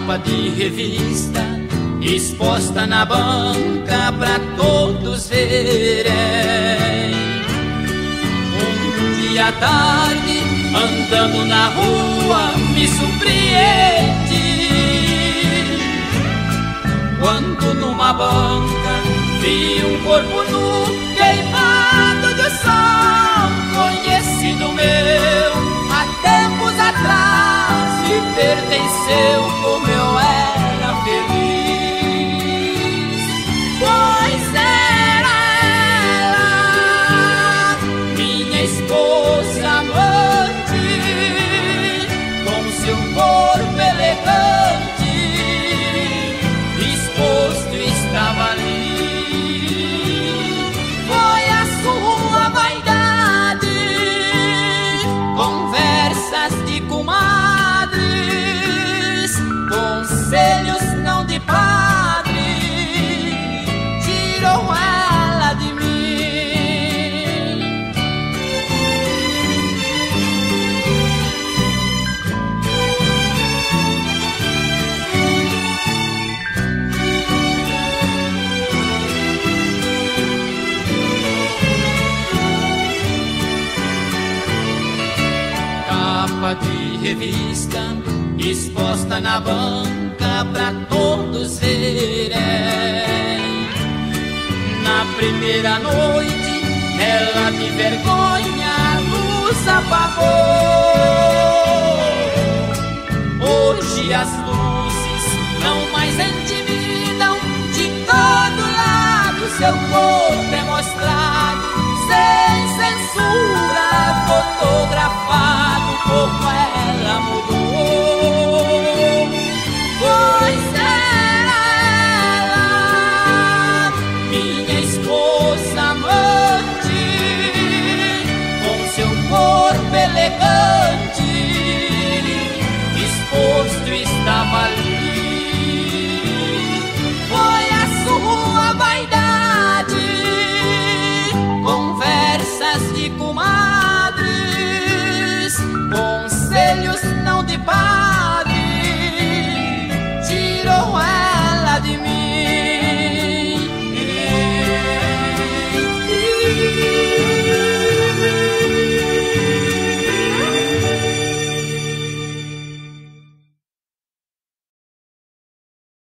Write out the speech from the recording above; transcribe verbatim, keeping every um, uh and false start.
capa de revista exposta na banca pra todos verem. Um dia à tarde, andando na rua, me surpreende quando numa banca vi um corpo nu queimado do sol, conhecido meu há tempos atrás, e pertenceu como eu era feliz. Pois era ela, minha esposa amante, com seu corpo elegante, exposto estava ali. Foi a sua vaidade, conversas de comadres, conselhos não de padre, tirou ela de mim. Capa de revista exposta na banca pra todos verem. Na primeira noite, ela de vergonha a luz apagou. Hoje as luzes não mais intimidam, de todo lado seu corpo é mostrado.